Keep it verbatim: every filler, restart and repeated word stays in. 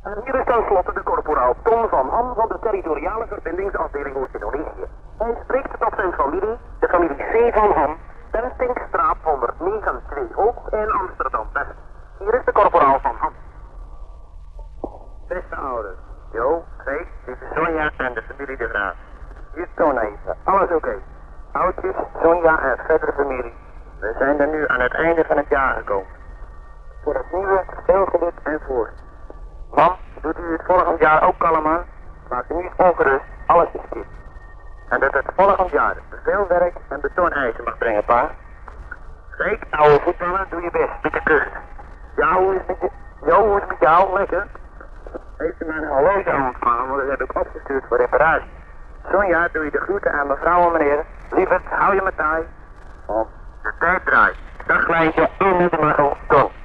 En hier is tenslotte de corporaal Ton van Ham van de territoriale verbindingsafdeling Oost-Indonesië. Hij spreekt tot zijn familie, de familie C. van Ham, Tentingstraat honderdnegen twee ook in Amsterdam-West. Hier is de corporaal van Ham. Beste ouders, Jo, Greet, lieve Sonja en de familie De Graaf. Hier Toon even, alles oké. Okay. Oudjes, Sonja en verdere familie. We zijn er nu aan het einde van het jaar gekomen. Voor het nieuwe, veel geluk en voor. Mam, doet u het volgend jaar ook kalm aan? Maak u niet ongerust, alles is goed. En dat het volgend jaar veel werk en betoneisen mag brengen, pa. Greet, oude voetballer, doe je best, met de kust. Ja, hoe is het met je? Jo, hoe is het met jou? Lekker? Heeft u mijn horloge ontvangen, want dat heb ik opgestuurd voor reparatie. Sonja, doe je de groeten aan mevrouw en meneer. Lieverd, hou je me taai. Op de tijd draait. Dag kleintje, en met de Margot, Ton.